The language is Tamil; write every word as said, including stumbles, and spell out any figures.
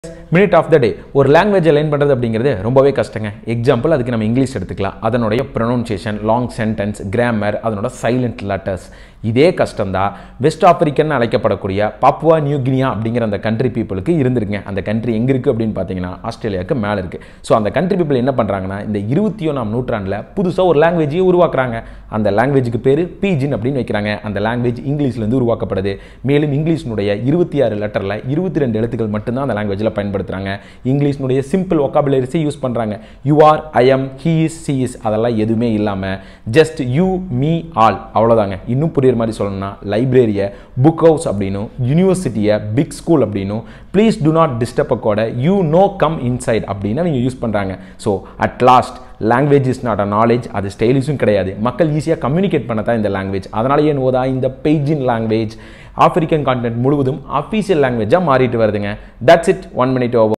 மினிட் ஆஃப் த டே ஒரு லாங்குவேஜை லேர்ன் பண்ணுறது அப்படிங்கிறது ரொம்பவே கஷ்டங்க. எக்ஸாம்பிள் அதுக்கு நம்ம இங்கிலீஷ் எடுத்துக்கலாம். அதனுடைய ப்ரொனவுன்சியேஷன், லாங் சென்டென்ஸ், கிராமர், அதனோட சைலண்ட் லெட்டர்ஸ் இதே கஷ்டம்தான் வெஸ்ட் ஆப்பிரிக்கன் அழைக்கப்படக்கூடிய பாப்புவா நியூ கினியா அப்படிங்கிற அந்த கண்ட்ரி பீப்புளுக்கு இருந்திருக்குங்க. அந்த கண்ட்ரி எங்கே இருக்குது அப்படின்னு பார்த்தீங்கன்னா ஆஸ்திரேலியாவுக்கு மேலே இருக்குது. ஸோ அந்த கண்ட்ரி பீப்புள் என்ன பண்ணுறாங்கன்னா இந்த இருபத்தி ஒன்றாம் நூற்றாண்டில் புதுசாக ஒரு லாங்குவேஜையும் உருவாக்குறாங்க. அந்த லாங்குவேஜுக்கு பேர் பீஜின் அப்படின்னு வைக்கிறாங்க. அந்த லாங்குவேஜ் இங்கிலீஷ்லேருந்து உருவாக்கப்படுது. மேலும் இங்கிலீஷினுடைய இருபத்தி ஆறு லெட்டரில் இருபத்தி ரெண்டு எழுத்துக்கள் மட்டும்தான் அந்த லாங்குவேஜில் பயன்படுத்துகிறாங்க. இங்கிலீஷினுடைய சிம்பிள் ஒக்காபுலரிஸை யூஸ் பண்ணுறாங்க. You are, I am, he is, she is அதெல்லாம் எதுவுமே இல்லாமல் ஜஸ்ட் யூ, மீ, ஆல் அவ்வளோதாங்க. இன்னும் புரியுற மாதிரி சொல்லணும்னா லைப்ரரியை புக் ஹவுஸ் அப்படின்னும், யூனிவர்சிட்டியை பிக் ஸ்கூல் அப்படின்னும், please do not disturb a கோட யூ நோ கம் இன்சைட் அப்படின்னு நீங்கள் யூஸ் பண்ணுறாங்க. So at last language is not a knowledge, அது ஸ்டைலிஷும் கிடையாது. மக்கள் ஈஸியாக கம்யூனிகேட் பண்ண தான் இந்த லாங்குவேஜ். அதனாலேயே என்னோதா இந்த பெய்ஜின் லாங்குவேஜ் ஆப்பிரிக்கன் கான்டினென்ட் முழுவதும் அஃபீஷியல் லாங்குவேஜாக மாறிட்டு வருதுங்க. That's it. One minute over.